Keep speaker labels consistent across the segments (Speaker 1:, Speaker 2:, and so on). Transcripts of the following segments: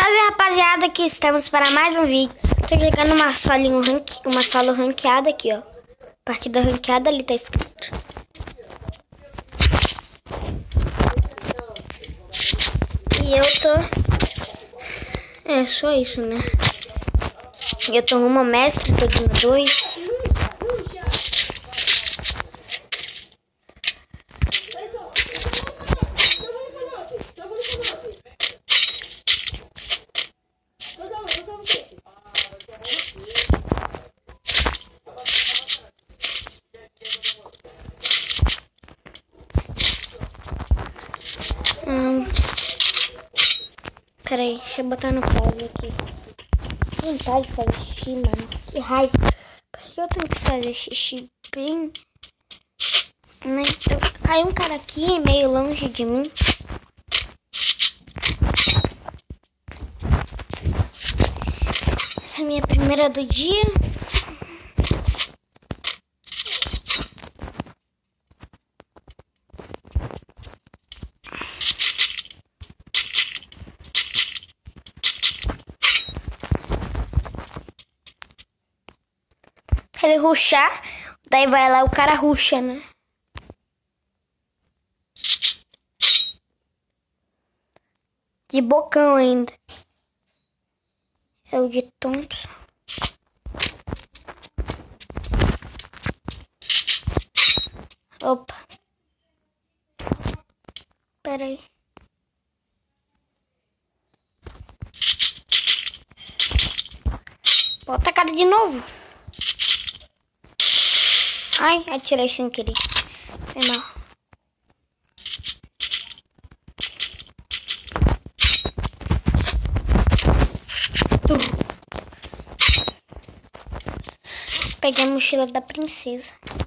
Speaker 1: Salve rapaziada, aqui estamos para mais um vídeo. Tô jogando uma solo ranqueada aqui, ó. Partida ranqueada ali tá escrito. E eu tô... É só isso, né? Eu tô rumo ao mestre, tô de 2. Peraí, deixa eu botar no pause aqui. Que vontade de fazer xixi, mano. Que raiva. Por que eu tenho que fazer xixi bem... Né? Caiu um cara aqui meio longe de mim. Essa é a minha primeira do dia. Ele rushar, daí vai lá o cara rusha, né? De bocão ainda. É o de Thompson. Opa. Pera aí. Bota a cara de novo. Ai, atirei sem querer. Foi mal. Peguei a mochila da princesa.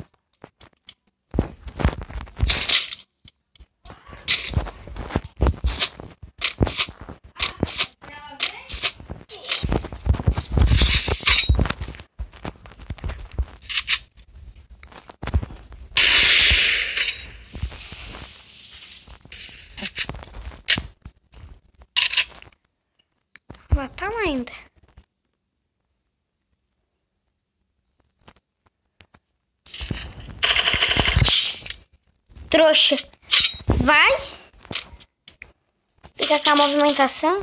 Speaker 1: Tá ainda. Trouxa. Vai. Fica com a movimentação.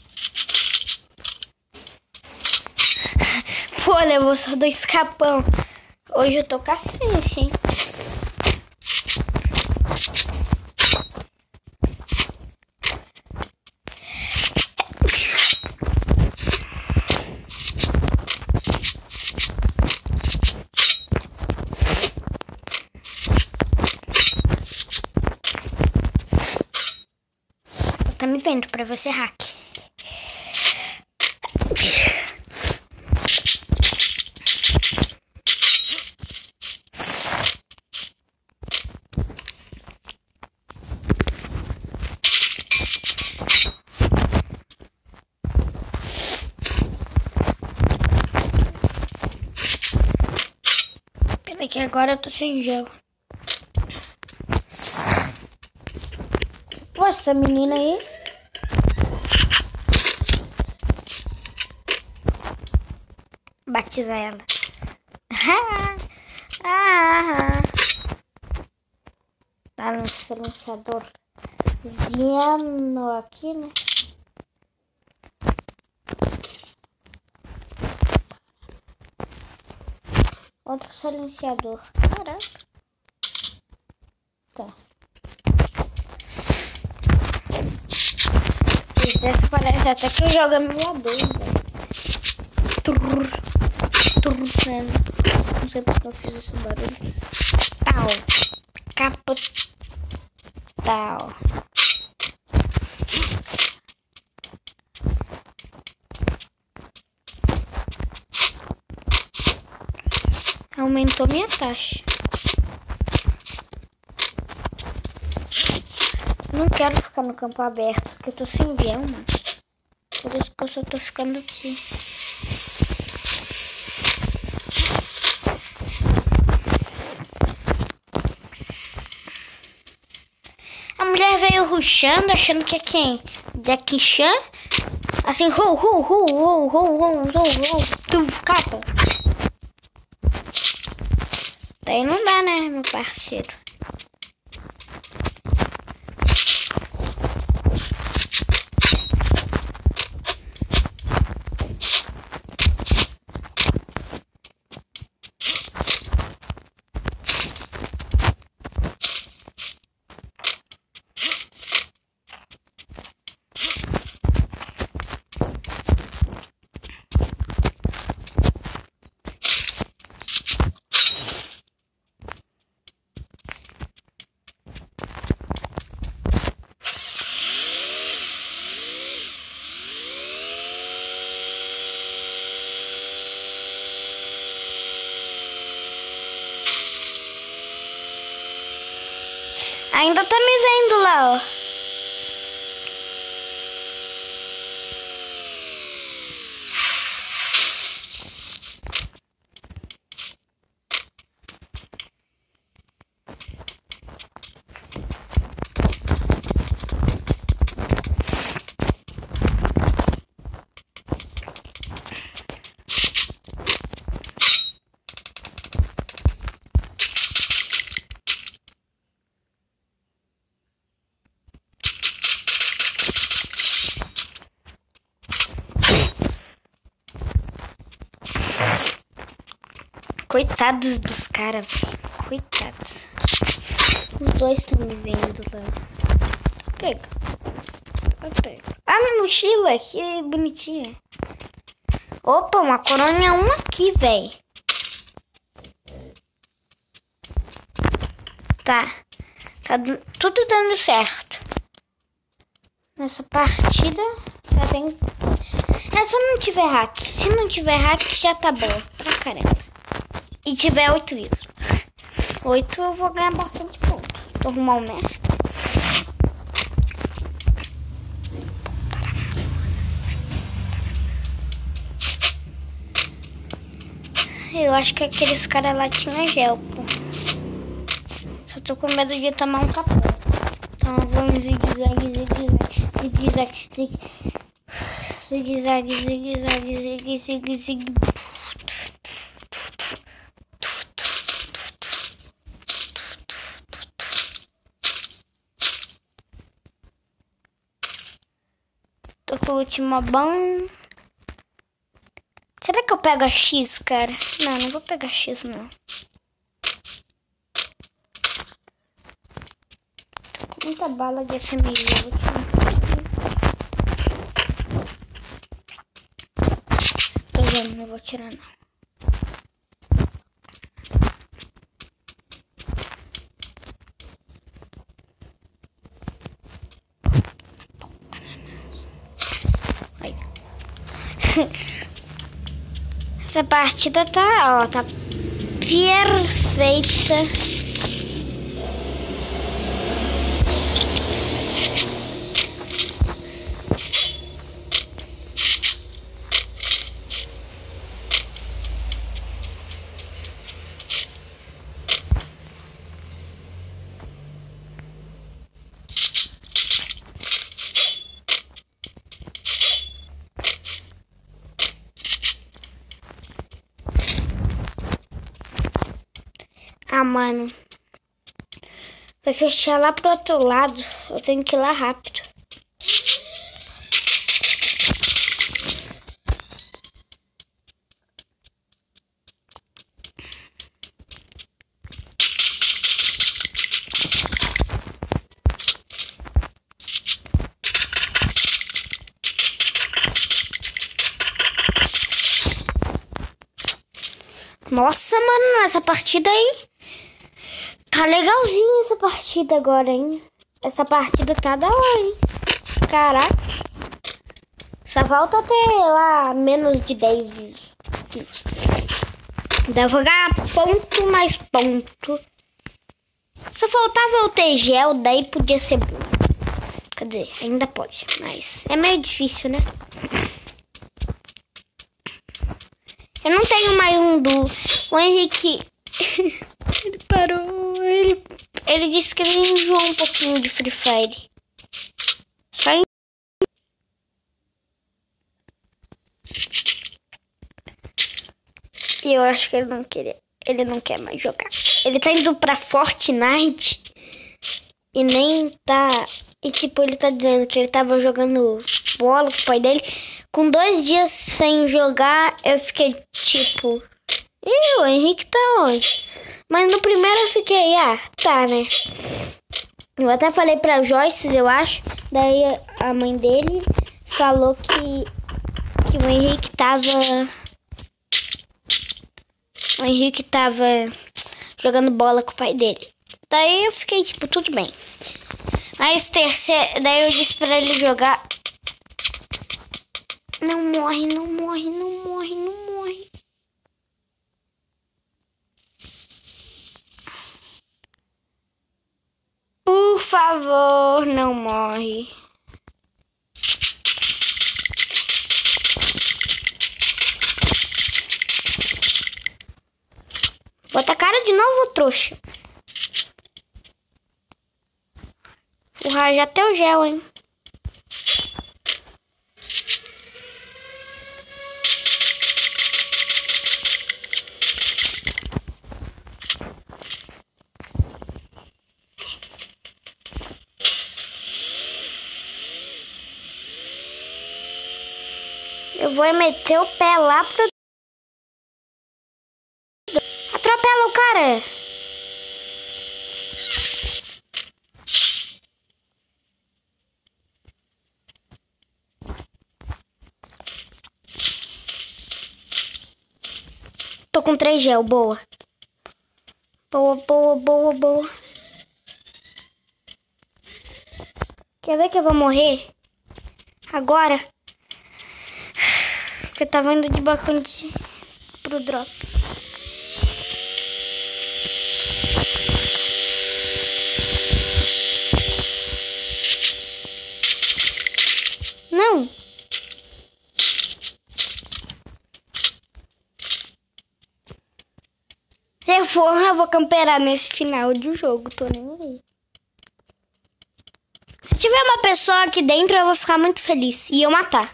Speaker 1: Pô, levou só 2 capão. Hoje eu tô cacete, hein? Tá me vendo pra você, hack. Peraí que agora eu tô sem gel. Pô, essa menina aí. Batiza ela. Tá no silenciadorzinho aqui, né? Outro silenciador. Caraca. Tá. Essa parece até que joga emulador, velho. Não sei porque eu fiz esse barulho. Tal. Capa. Tal. Aumentou minha taxa. Não quero ficar no campo aberto, porque eu tô sem gel, mano. Por isso que eu só tô ficando aqui. A mulher veio rushando, achando que é quem? Jackie Chan? Assim, tu capa. Daí não dá, né, meu parceiro? Ainda tá me vendo lá, ó. Coitados dos caras, velho. Coitados. Os dois estão me vendo lá. Pega. Pega. Ah, minha mochila, que bonitinha. Opa, uma coronha 1 aqui, velho. Tá tudo dando certo. Nessa partida já tem... É só não tiver hack. Se não tiver hack, já tá bom. Pra caramba. E tiver 8 vivos. 8 eu vou ganhar bastante ponto. Vou arrumar o mestre. Eu acho que aqueles caras lá tinham gel, pô. Só tô com medo de tomar um capô. Então eu vou em zigue-zague, zigue-zague. Tô com o último bom. Será que eu pego a X, cara? Não vou pegar X, não. Tô com muita bala de SMG. Tô vendo, não vou tirar, não. Essa partida tá perfeita. Ah, mano. Vai fechar lá pro outro lado. Eu tenho que ir lá rápido. Nossa, mano, essa partida aí tá legalzinha essa partida agora, hein? Essa partida tá da hora, hein? Caraca. Só falta ter lá menos de 10 views. Dá pra ganhar ponto mais ponto. Só faltava eu ter gel, daí podia ser bom. Quer dizer, ainda pode, mas é meio difícil, né? Eu não tenho mais um duo. O Henrique... ele parou. Ele disse que ele enjoou um pouquinho de Free Fire. Só que eu acho que ele não quer mais jogar. Ele tá indo pra Fortnite e nem tá... E tipo, ele tá dizendo que ele tava jogando bola com o pai dele. Com 2 dias sem jogar, eu fiquei tipo... Ih, o Henrique tá onde? Mas no primeiro eu fiquei, tá, né? Eu até falei pra Joyce, eu acho. Daí a mãe dele falou que o Henrique tava jogando bola com o pai dele. Daí eu fiquei tipo, tudo bem. Mas daí eu disse pra ele jogar. Não morre, não morre, não morre, não morre. Por favor, não morre. Bota a cara de novo, trouxa. Porra, já até o gel, hein? Eu vou meter o pé lá pro... Atropela o cara! Tô com 3 gel, boa. Boa, boa, boa, boa. Quer ver que eu vou morrer? Agora? Porque eu tava indo de balcão pro drop. Não! Eu vou camperar nesse final de jogo, tô nem aí. Se tiver uma pessoa aqui dentro, eu vou ficar muito feliz. E eu matar.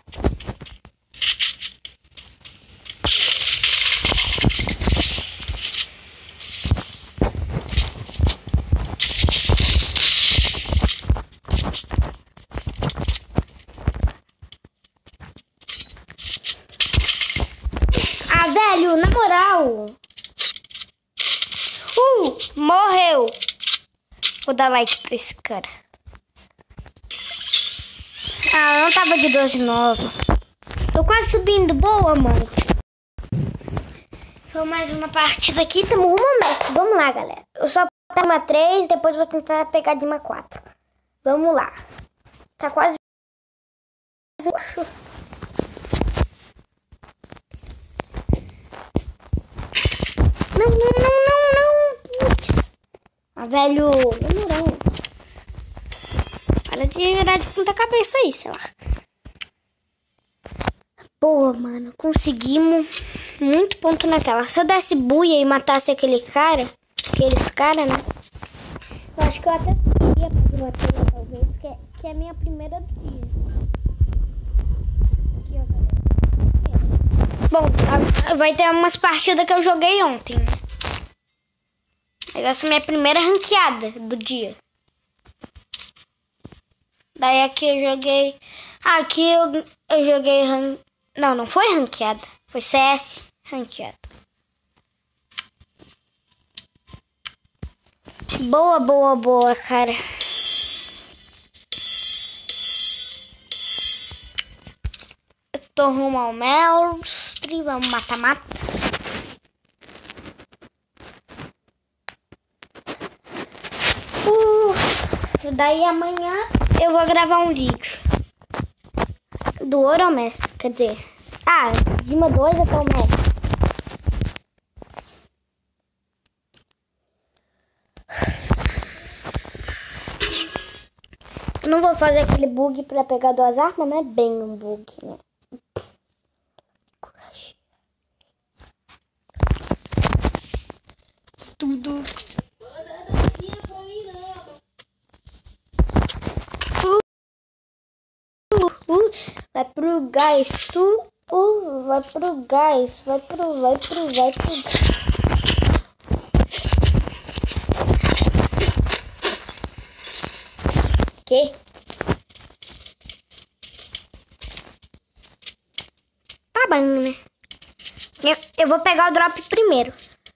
Speaker 1: Ah, velho, na moral. Morreu. Vou dar like pra esse cara. Ah, eu não tava de 12-9. Tô quase subindo. Boa, mano. Foi mais uma partida aqui. Tamo rumo ao mestre. Vamos lá, galera. Eu só pego uma 3, depois vou tentar pegar de uma 4. Vamos lá. Tá quase... Não, não, não, não, não. Putz. Ah, velho. Não. Para de virar de ponta cabeça aí, sei lá. Boa, mano. Conseguimos muito ponto na tela. Se eu desse buia e matasse aqueles caras, né? Eu acho que eu até subiria pra uma tela, talvez. Que é a minha primeira do dia. Aqui, ó, galera. Bom, vai ter umas partidas que eu joguei ontem. Essa é a minha primeira ranqueada do dia. Daí aqui eu joguei... Aqui eu joguei... Não foi ranqueada. Foi CS ranqueada. Boa, boa, boa, cara. Eu tô rumo ao mestre. Vamos mata-mata. Daí amanhã eu vou gravar um vídeo do ouro ao mestre, quer dizer, de uma 2 até o mestre. Eu não vou fazer aquele bug pra pegar 2 armas, não é bem um bug, né? Tudo. Vai pro gasto. Vai pro gás. Vai pro. Que? Tá bom, né? Eu vou pegar o drop primeiro.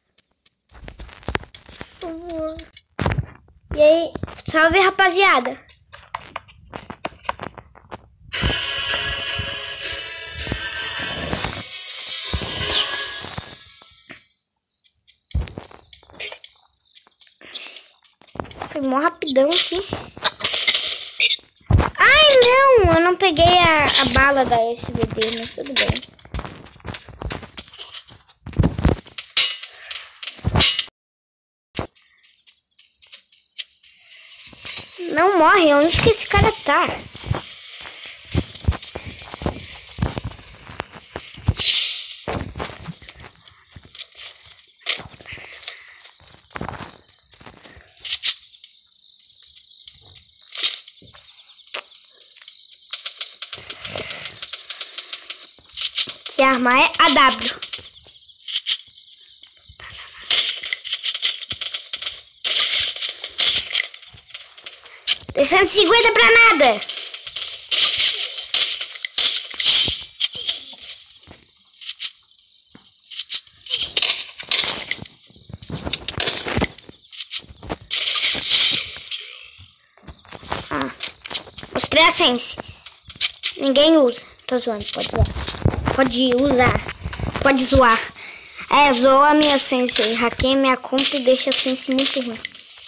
Speaker 1: Por favor. E aí, salve, rapaziada. Foi mó rapidão aqui. Ai, não! Eu não peguei a bala da SVD, mas tudo bem. Não morre. Onde que esse cara tá? Que arma é a W. Tem 150 pra nada. Mostrei a sense. Ninguém usa. Tô zoando, pode zoar. Pode usar. Pode zoar. Zoa a minha sense aí. Hackeia minha conta e deixa a sense muito ruim.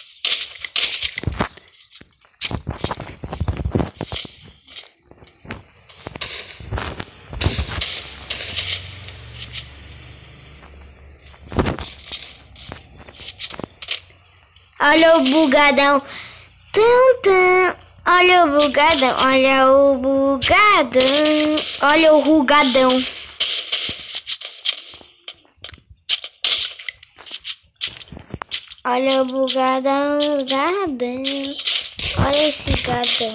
Speaker 1: Olha o bugadão. Olha o bugadão. Olha o bugadão. Olha o rugadão. Olha o bugadão. Gadão. Olha esse gadão.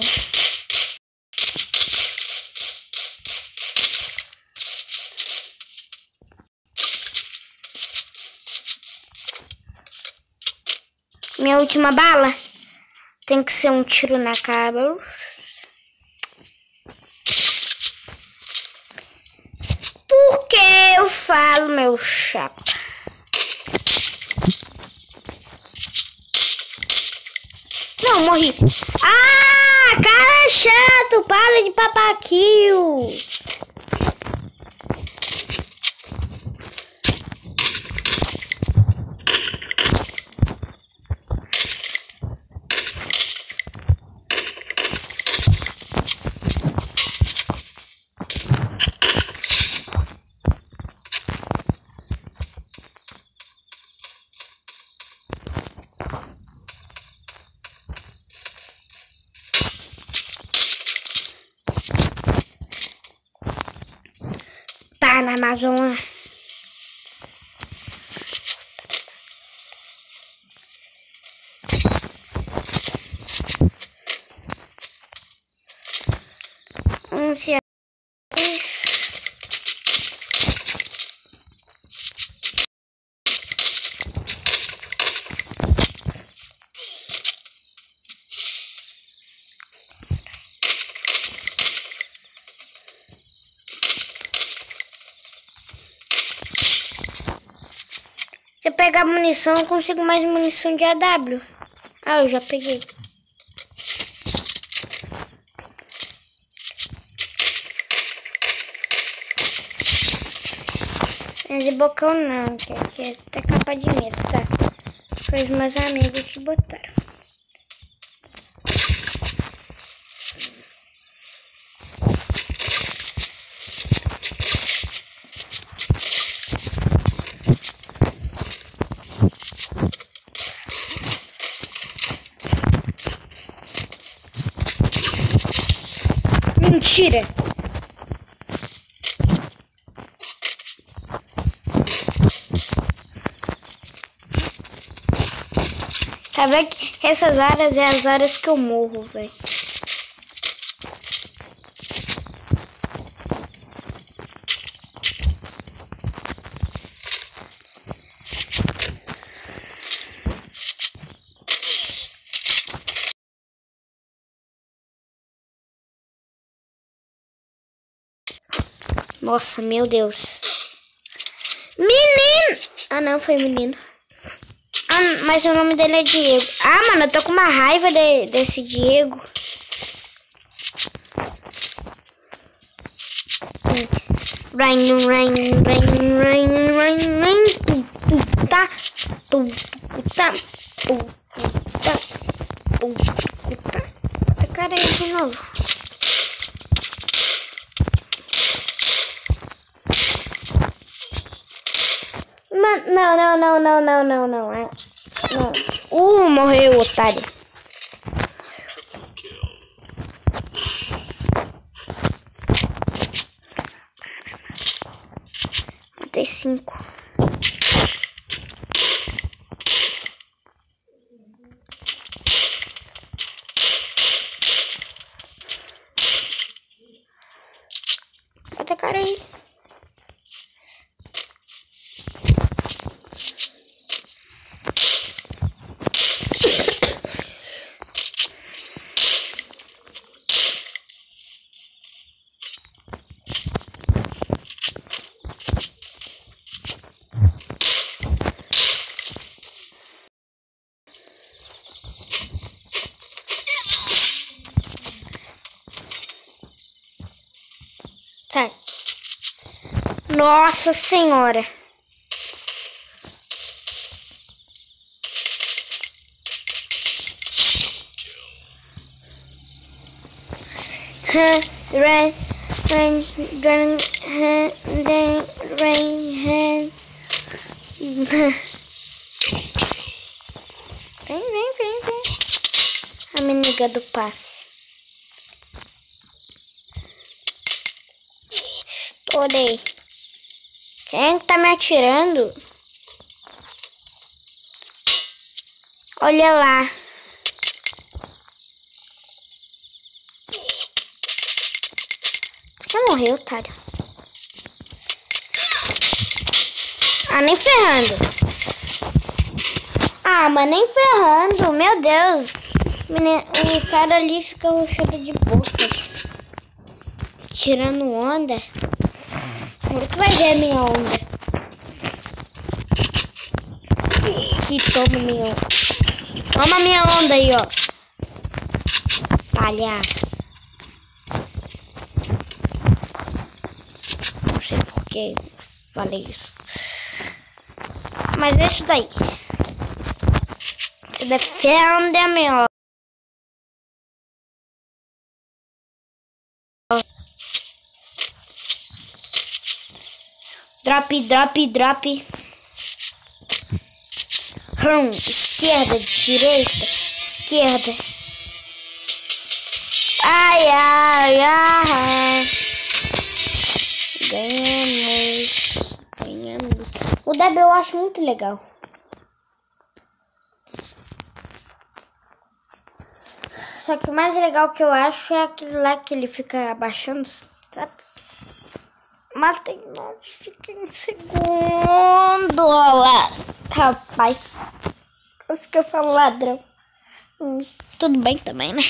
Speaker 1: Minha última bala tem que ser um tiro na cara. Por que eu falo, meu chapa? Não, morri. Ah, cara chato, para de papaquil. Tá na Amazônia. Se eu pegar munição, eu consigo mais munição de AW. Ah, eu já peguei. É de bocão não, que aqui é até capa de medo, tá? Foi os meus amigos que botaram. Mentira! Tá vendo que essas áreas é as áreas que eu morro, velho. Nossa, meu Deus. Menino! Ah, não, foi menino. Ah, mas o nome dele é Diego. Ah, mano, eu tô com uma raiva desse Diego. Tá cara aí de novo. Mano, não. Morreu, otário. Matei 5. Bota cara aí. Tá. Nossa senhora. Vem. A menina do passe. Estourei. Quem tá me atirando? Olha lá. Já morreu, otário. Ah, nem ferrando. Ah, mas nem ferrando. Meu Deus. O cara ali fica roxado de boca. Tirando onda. Agora tu vai ver a minha onda. Que toma minha onda. Toma minha onda aí, ó. Palhaço. Não sei por que falei isso. Mas é isso daí. Se defende a minha onda. Drop. Esquerda, direita, esquerda. Ai. Ganhamos. O Deb eu acho muito legal. Só que o mais legal que eu acho é aquele lá que ele fica abaixando, sabe? Mas tem 9, fica em segundo. Olá. Rapaz, isso que eu falo ladrão. Tudo bem também, né?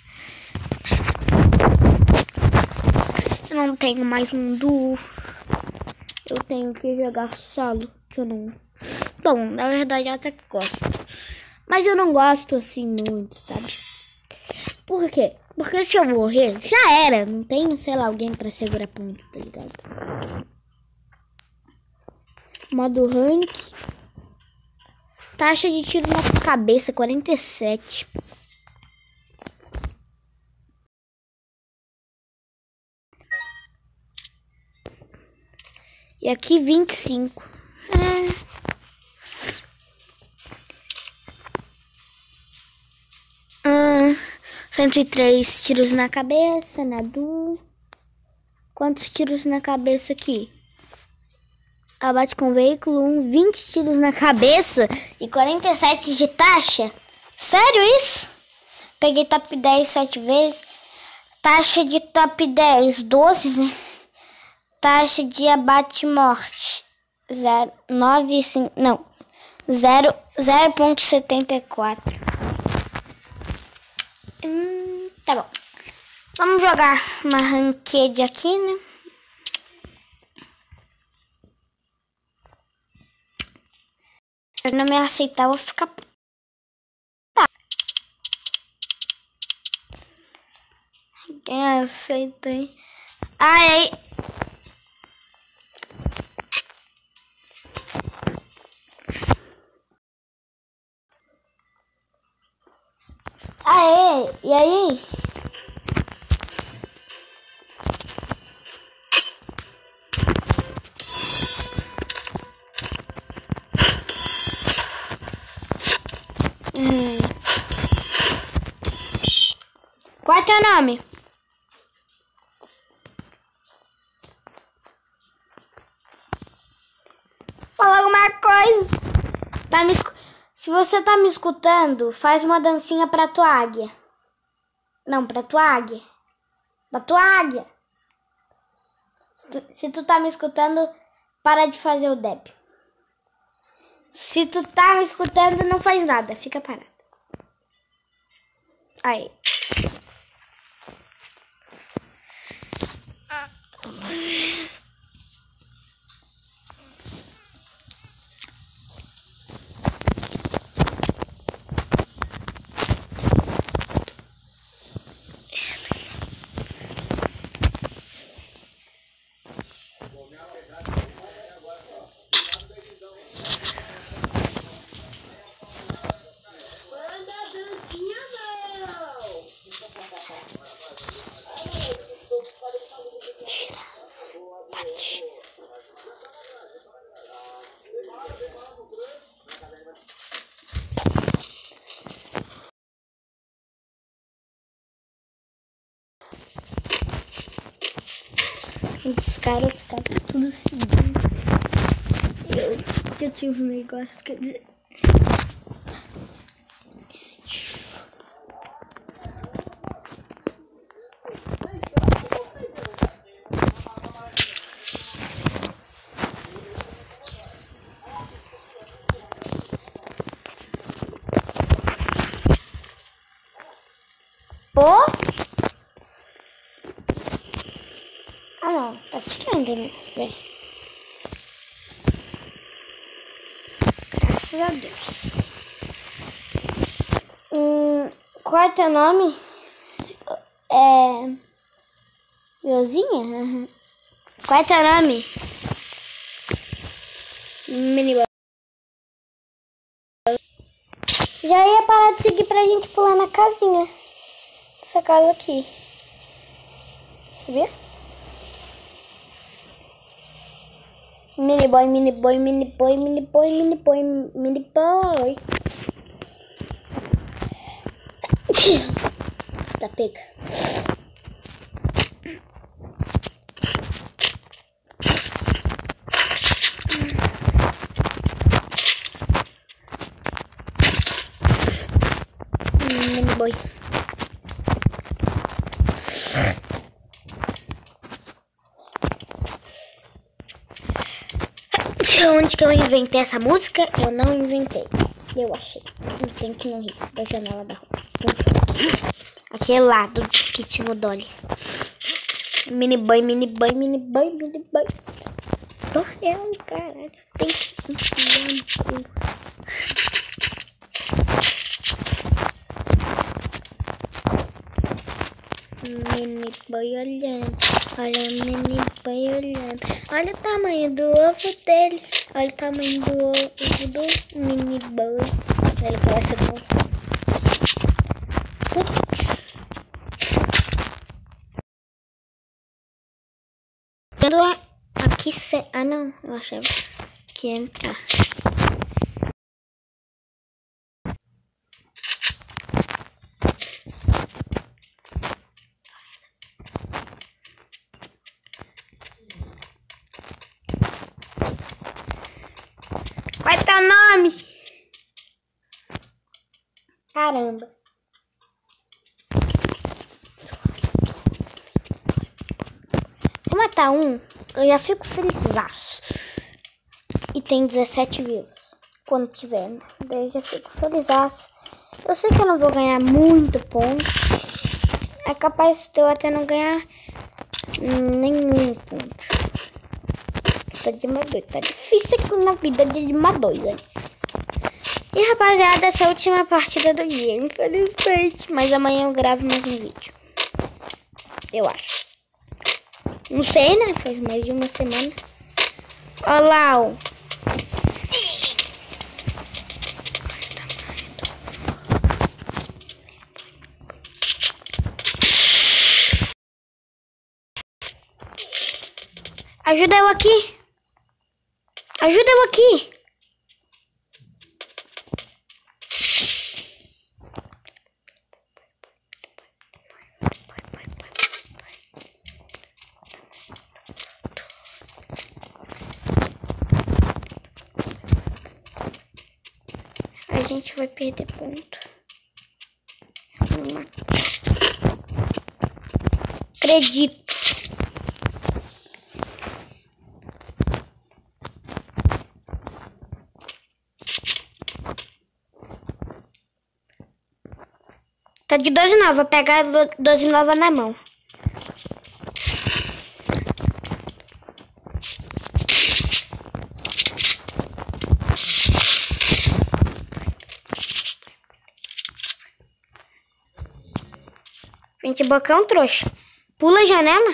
Speaker 1: Eu não tenho mais um duo. Eu tenho que jogar solo, que eu não... Bom, na verdade eu até gosto. Mas eu não gosto assim muito, sabe? Por quê? Porque se eu morrer, já era. Não tem, sei lá, alguém pra segurar ponto, tá ligado? Modo rank. Taxa de tiro na cabeça, 47. E aqui 25. 103 tiros na cabeça, Nadu. Quantos tiros na cabeça aqui? Abate com veículo 20 tiros na cabeça e 47 de taxa. Sério isso? Peguei top 10 7 vezes. Taxa de top 10 12 vezes. Taxa de abate morte 0,74. Tá bom. Vamos jogar uma ranked aqui, né? Se não me aceitar, eu vou ficar... Tá. Quem aceita, hein? Ai, aê, e aí? Qual é teu nome? Fala alguma coisa. Se você tá me escutando, faz uma dancinha pra tua águia. Não, pra tua águia. Pra tua águia. Se tu tá me escutando, para de fazer o deb. Se tu tá me escutando, não faz nada. Fica parado. Aí. Os caras ficaram tudo seguindo. Eu tinha uns negócios, quer dizer. Pô? Ah, não. Tá estranho, né? Graças a Deus. Qual é teu nome? Rosinha? Uhum. Qual é teu nome? Miniboy. Já ia parar de seguir pra gente pular na casinha. Essa casa aqui. Viu? Miniboy, miniboy, miniboy, miniboy, miniboy, miniboy. Tá pega. Miniboy. Onde que eu inventei essa música? Eu não inventei. Eu achei. No Quente no Rio, da janela da rua. Aquele lado que tinha o Dolly. Miniboy, miniboy, miniboy, miniboy. Torreão, caralho. Tem que enfiar no cu. Miniboy olhando. Olha o miniboy olhando. Olha o tamanho do ovo dele. Olha o tamanho do ovo do miniboy. Ele parece dançar. Aqui ah não, eu achava que ia entrar. Qual é teu nome? Caramba. Se matar um, eu já fico felizaço. E tem 17 views. Quando tiver, né? Daí eu já fico felizaço. Eu sei que eu não vou ganhar muito ponto. É capaz de eu até não ganhar nenhum ponto. Tá de uma dois. Tá difícil aqui na vida de uma dois, né? E rapaziada, essa é a última partida do dia, infelizmente. Mas amanhã eu gravo mais um vídeo. Eu acho. Não sei, né? Faz mais de uma semana. Olha lá, ó. Ajuda eu aqui. Ajuda eu aqui. A gente vai perder ponto. Acredito. Tá de 12 nova, vou pegar 12 nova na mão. Gente, bocão trouxa. Pula a janela.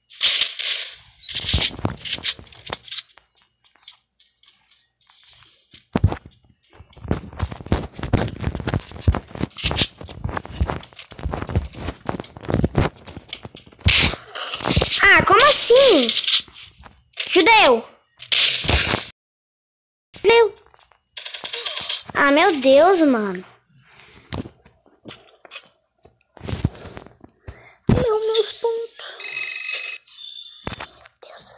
Speaker 1: Ah, como assim? Judeu. Judeu. Ah, meu Deus, mano. Meus pontos. Meu Deus,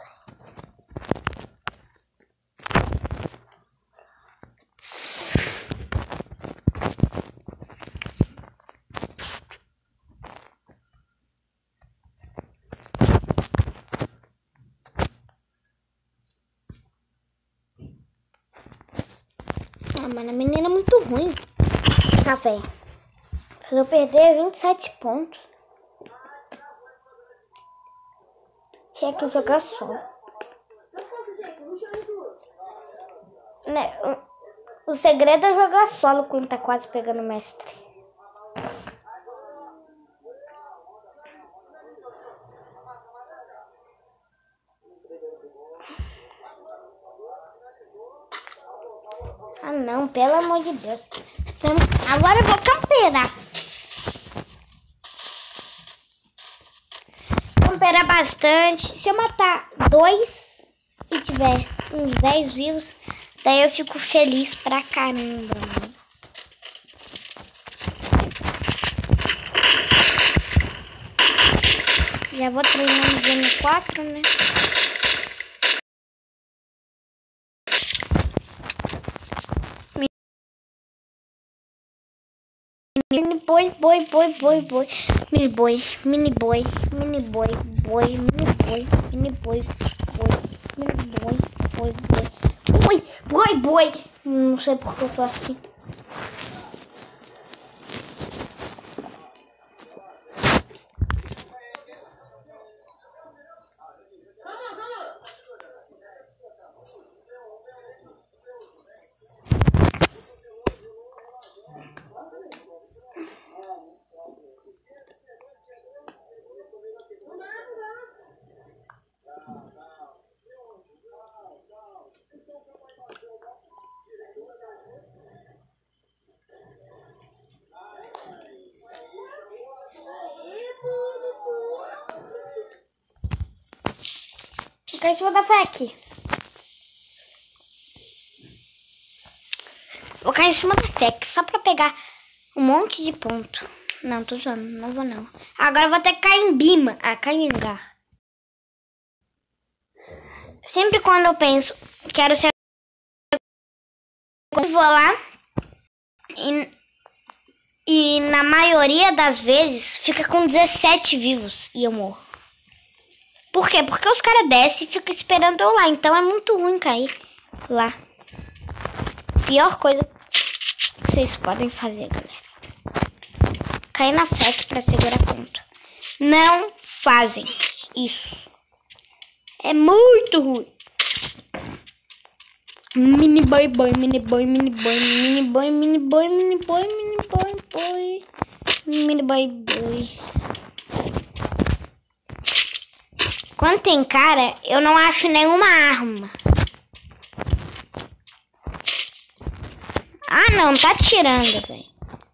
Speaker 1: ah, mano, a menina é muito ruim. Tá, velho. Se eu perder 27 pontos. Tinha que jogar só. Né? O segredo é jogar solo quando tá quase pegando mestre. Ah não, pelo amor de Deus. Então, agora eu vou camperar. Camperar bastante. Se eu matar 2 e tiver uns 10 vivos, daí eu fico feliz pra caramba, mano. Já vou treinando no 4, né? Mini boi, mini boi, mini boi, mini boi, boi. Não sei porque eu tô assim. Fica em cima da FEC. Vou cair em cima da FEC só pra pegar um monte de ponto. Não, tô zoando, não vou não. Agora eu vou ter que cair em Bima. Ah, cair em Gar. Sempre quando eu penso, quero ser... Eu vou lá e na maioria das vezes fica com 17 vivos e eu morro. Por quê? Porque os caras descem e ficam esperando eu lá. Então é muito ruim cair lá. Pior coisa que vocês podem fazer, galera. Cair na FEC pra segurar ponto. Não fazem isso. É muito ruim. Mini boy boy, mini boy, mini boy, mini boy, mini boy, mini boy, mini boy, boy. Mini boy boy. Quando tem cara, eu não acho nenhuma arma. Ah, não, tá tirando, velho.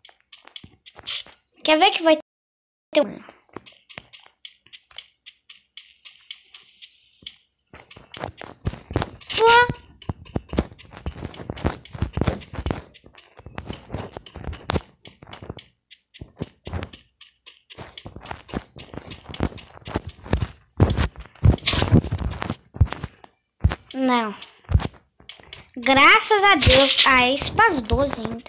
Speaker 1: Quer ver que vai ter um... Pô. Não. Graças a Deus. Ah, isso para as 12 ainda.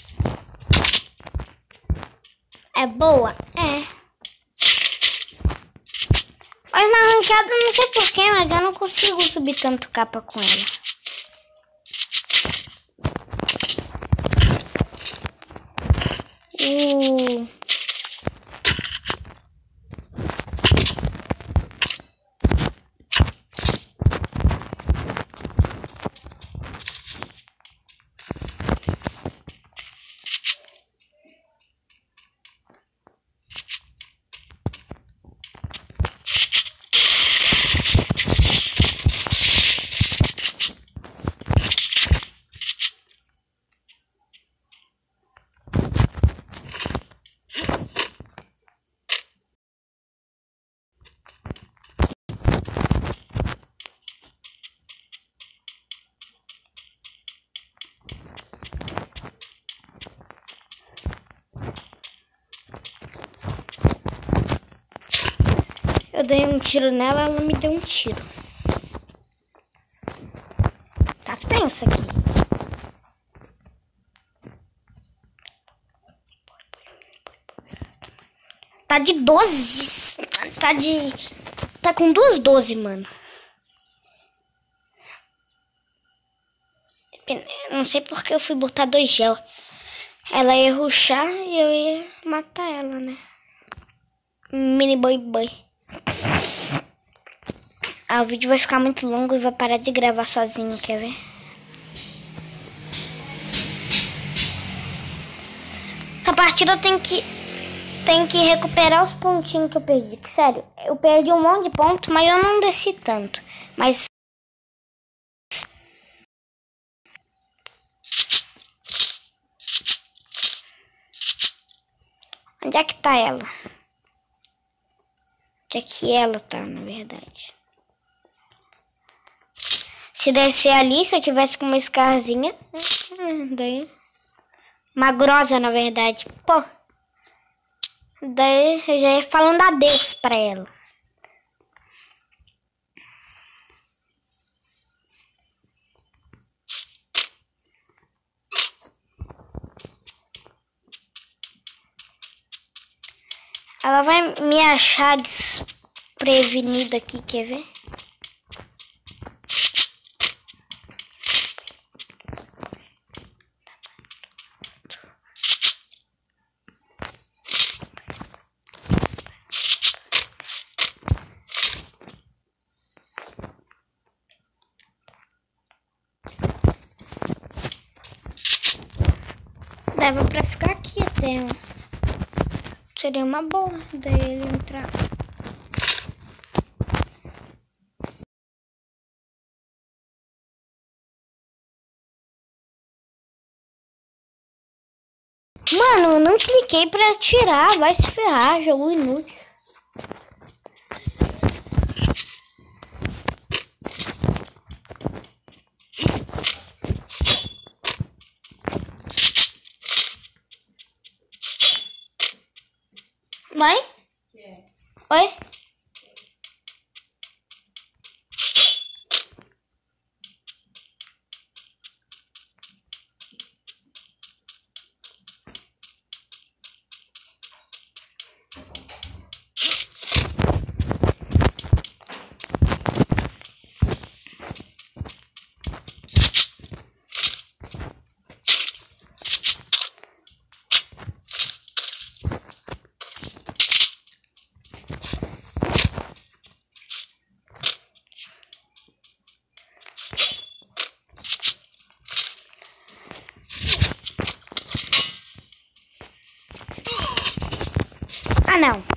Speaker 1: É boa? É. Mas na arrancada não sei porquê, mas eu não consigo subir tanto capa com ela. Eu dei um tiro nela, ela me deu um tiro. Tá tenso aqui. Tá de 12. Tá com 2/12, mano. Não sei porque eu fui botar 2 gel. Ela ia rushar e eu ia matar ela, né? Mini boy boy. Ah, o vídeo vai ficar muito longo e vai parar de gravar sozinho, quer ver? Essa partida eu tenho que recuperar os pontinhos que eu perdi. Que, sério, eu perdi um monte de pontos, mas eu não desci tanto. Mas... onde é que tá ela? Onde é que ela tá, na verdade? Se descer ali, se eu tivesse com uma scarzinha... daí... magrosa, na verdade. Pô. Daí eu já ia falando adeus pra ela. Ela vai me achar desprevenida aqui, quer ver? Dava pra ficar aqui até. Seria uma boa daí ele entrar. Mano, eu não cliquei pra atirar. Vai se ferrar, jogo inútil. Vai? Oi? Ah, não.